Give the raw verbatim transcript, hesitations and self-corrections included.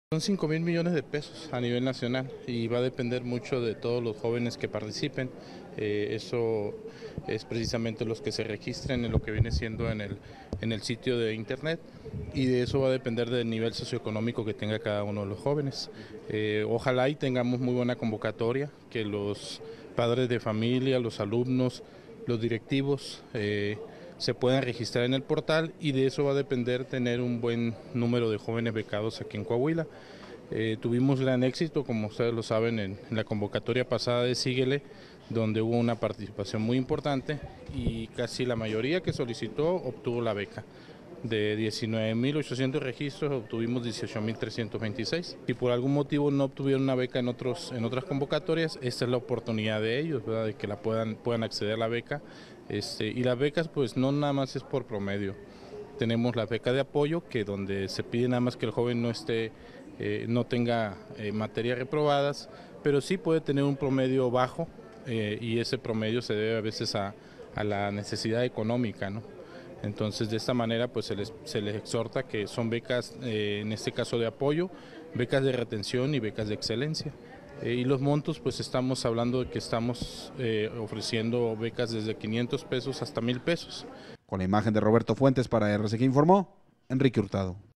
Son cinco mil millones de pesos a nivel nacional y va a depender mucho de todos los jóvenes que participen. Eh, eso es precisamente los que se registren en lo que viene siendo en el, en el sitio de internet, y de eso va a depender del nivel socioeconómico que tenga cada uno de los jóvenes. Eh, ojalá y tengamos muy buena convocatoria, que los padres de familia, los alumnos, los directivos eh, se puedan registrar en el portal, y de eso va a depender tener un buen número de jóvenes becados aquí en Coahuila. Eh, tuvimos gran éxito, como ustedes lo saben, en, en la convocatoria pasada de Síguele, donde hubo una participación muy importante y casi la mayoría que solicitó obtuvo la beca. De diecinueve mil ochocientos registros obtuvimos dieciocho mil trescientos veintiséis. Si por algún motivo no obtuvieron una beca en, otros, en otras convocatorias, esta es la oportunidad de ellos, ¿verdad?, de que la puedan, puedan acceder a la beca. Este, y las becas pues no nada más es por promedio. Tenemos la beca de apoyo, que donde se pide nada más que el joven no esté, eh, no tenga eh, materias reprobadas, pero sí puede tener un promedio bajo, eh, y ese promedio se debe a veces a, a la necesidad económica, ¿no? Entonces, de esta manera pues se les, se les exhorta que son becas, eh, en este caso de apoyo, becas de retención y becas de excelencia. Eh, y los montos, pues estamos hablando de que estamos eh, ofreciendo becas desde quinientos pesos hasta mil pesos. Con la imagen de Roberto Fuentes para R C G informó Enrique Hurtado.